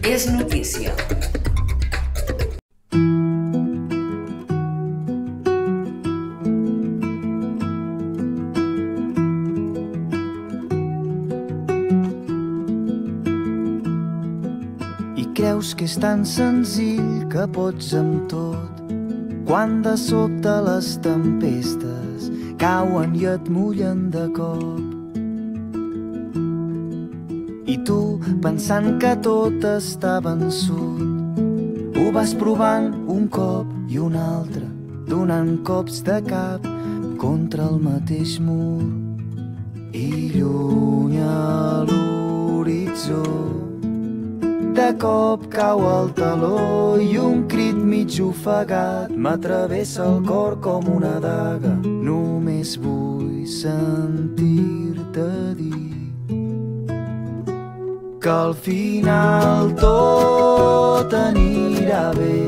és notícia. I creus que és tan senzill que pots amb tot, quan de sobte les tempestes cauen i et mullen de cop. I tu, pensant que tot està vençut, ho vas provant un cop i un altre, donant cops de cap contra el mateix mur. I lluny a l'horitzó de cop cau el taló i un crit mig ofegat m'atravessa el cor com una daga. Només vull sentir-te dir que al final tot anirà bé.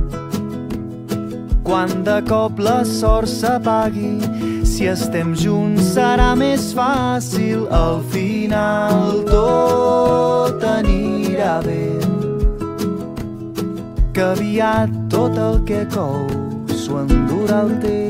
Quan de cop la sort s'apagui, si estem junts serà més fàcil. Al final tot anirà bé, que aviat tot el que cou s'ho endurà el temps.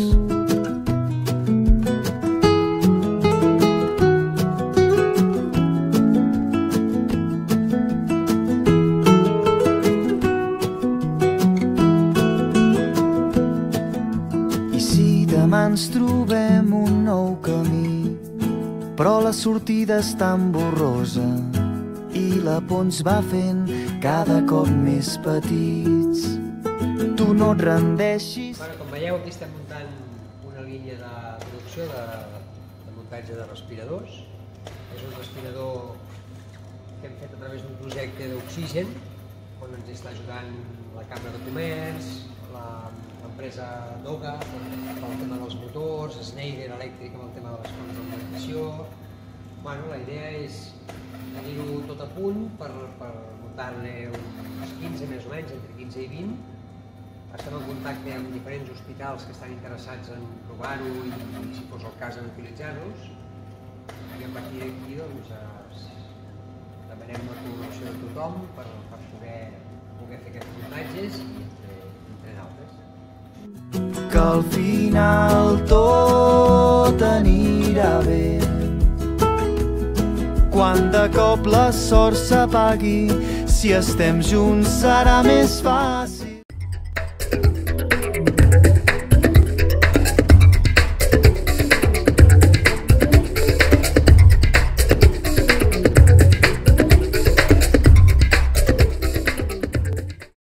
Demà ens trobem un nou camí, però la sortida és tan borrosa i la por ens va fent cada cop més petits. Tu no et rendeixis. Com veieu, aquí estem muntant una línia de producció de muntatge de respiradors. És un respirador que hem fet a través d'un projecte d'oxigen, on ens està ajudant la Cambra de Comerç, l'empresa Doga pel tema dels motors, Schneider Electric amb el tema de les fonts d'alimentació. La idea és tenir-ho tot a punt per muntar-ne uns 15 més o menys, entre 15 i 20. Estem en contacte amb diferents hospitals que estan interessats en provar-ho i, si fos el cas, en utilitzar-los. I a partir d'aquí demanem la col·laboració de tothom per poder fer aquests muntatges i entre d'altres. Que al final tot anirà bé, quan de cop la sort s'apagui, si estem junts serà més fàcil.